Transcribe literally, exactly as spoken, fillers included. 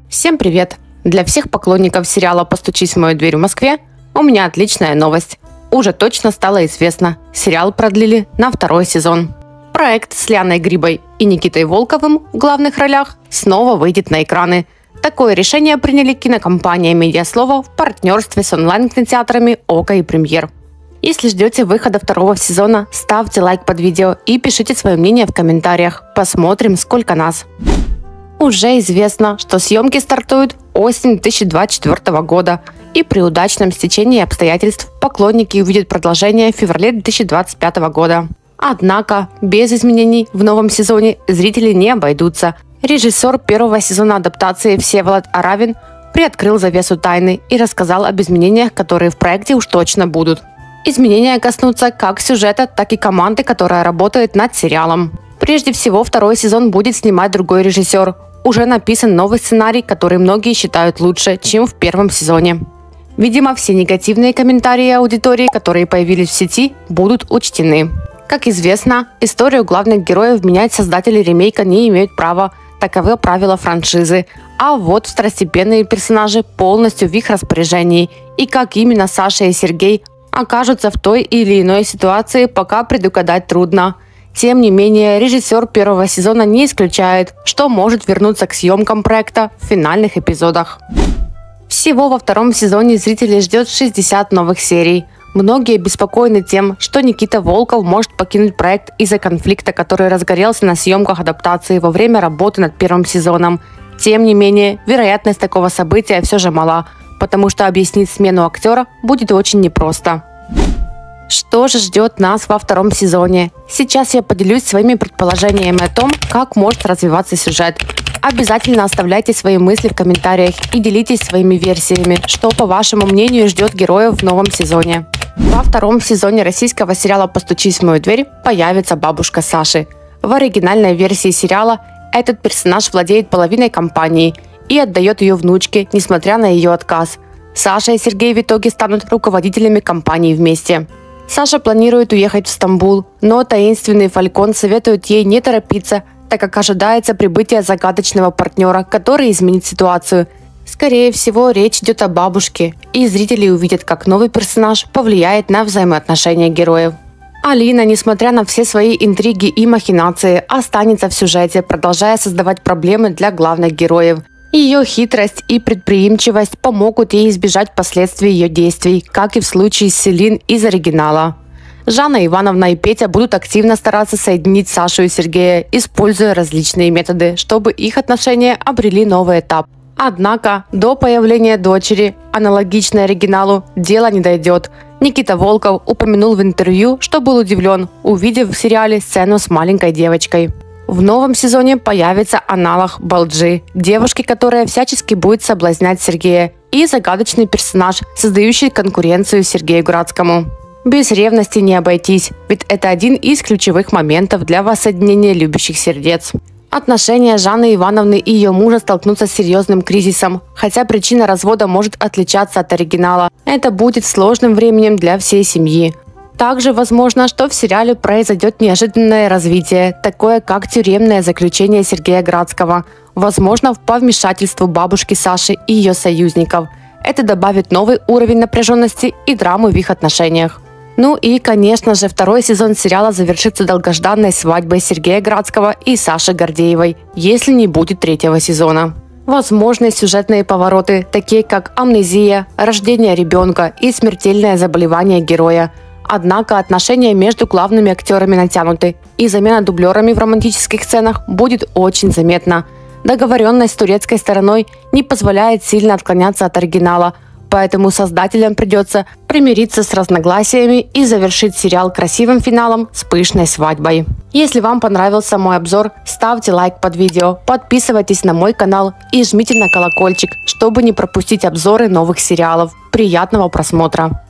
Всем привет! Для всех поклонников сериала «Постучись в мою дверь» в Москве у меня отличная новость. Уже точно стало известно, сериал продлили на второй сезон. Проект с Лианой Грибой и Никитой Волковым в главных ролях снова выйдет на экраны. Такое решение приняли кинокомпания «Медиаслово» в партнерстве с онлайн-кинотеатрами «Око» и «Премьер». Если ждете выхода второго сезона, ставьте лайк под видео и пишите свое мнение в комментариях. Посмотрим, сколько нас. Уже известно, что съемки стартуют осенью две тысячи двадцать четвёртого года, и при удачном стечении обстоятельств поклонники увидят продолжение в феврале две тысячи двадцать пятого года. Однако, без изменений в новом сезоне зрители не обойдутся. Режиссер первого сезона адаптации Всеволод Аравин приоткрыл завесу тайны и рассказал об изменениях, которые в проекте уж точно будут. Изменения коснутся как сюжета, так и команды, которая работает над сериалом. Прежде всего, второй сезон будет снимать другой режиссер. Уже написан новый сценарий, который многие считают лучше, чем в первом сезоне. Видимо, все негативные комментарии аудитории, которые появились в сети, будут учтены. Как известно, историю главных героев менять создатели ремейка не имеют права, таковы правила франшизы. А вот второстепенные персонажи полностью в их распоряжении. И как именно Саша и Сергей окажутся в той или иной ситуации, пока предугадать трудно. Тем не менее, режиссер первого сезона не исключает, что может вернуться к съемкам проекта в финальных эпизодах. Всего во втором сезоне зрителей ждет шестьдесят новых серий. Многие обеспокоены тем, что Никита Волков может покинуть проект из-за конфликта, который разгорелся на съемках адаптации во время работы над первым сезоном. Тем не менее, вероятность такого события все же мала, потому что объяснить смену актера будет очень непросто. Что же ждет нас во втором сезоне? Сейчас я поделюсь своими предположениями о том, как может развиваться сюжет. Обязательно оставляйте свои мысли в комментариях и делитесь своими версиями, что, по вашему мнению, ждет героев в новом сезоне. Во втором сезоне российского сериала «Постучись в мою дверь» появится бабушка Саши. В оригинальной версии сериала этот персонаж владеет половиной компании и отдает ее внучке, несмотря на ее отказ. Саша и Сергей в итоге станут руководителями компании вместе. Саша планирует уехать в Стамбул, но таинственный Фалькон советует ей не торопиться, так как ожидается прибытие загадочного партнера, который изменит ситуацию. Скорее всего, речь идет о бабушке, и зрители увидят, как новый персонаж повлияет на взаимоотношения героев. Алина, несмотря на все свои интриги и махинации, останется в сюжете, продолжая создавать проблемы для главных героев. Ее хитрость и предприимчивость помогут ей избежать последствий ее действий, как и в случае с Селин из оригинала. Жанна Ивановна и Петя будут активно стараться соединить Сашу и Сергея, используя различные методы, чтобы их отношения обрели новый этап. Однако до появления дочери, аналогичной оригиналу, дело не дойдет. Никита Волков упомянул в интервью, что был удивлен, увидев в сериале сцену с маленькой девочкой. В новом сезоне появится аналог Балджи, девушки, которая всячески будет соблазнять Сергея, и загадочный персонаж, создающий конкуренцию Сергею Градскому. Без ревности не обойтись, ведь это один из ключевых моментов для воссоединения любящих сердец. Отношения Жанны Ивановны и ее мужа столкнутся с серьезным кризисом, хотя причина развода может отличаться от оригинала. Это будет сложным временем для всей семьи. Также возможно, что в сериале произойдет неожиданное развитие, такое как тюремное заключение Сергея Градского, возможно, по вмешательству бабушки Саши и ее союзников. Это добавит новый уровень напряженности и драмы в их отношениях. Ну и, конечно же, второй сезон сериала завершится долгожданной свадьбой Сергея Градского и Саши Гордеевой, если не будет третьего сезона. Возможны сюжетные повороты, такие как амнезия, рождение ребенка и смертельное заболевание героя. Однако отношения между главными актерами натянуты, и замена дублерами в романтических сценах будет очень заметна. Договоренность с турецкой стороной не позволяет сильно отклоняться от оригинала, поэтому создателям придется примириться с разногласиями и завершить сериал красивым финалом с пышной свадьбой. Если вам понравился мой обзор, ставьте лайк под видео, подписывайтесь на мой канал и жмите на колокольчик, чтобы не пропустить обзоры новых сериалов. Приятного просмотра!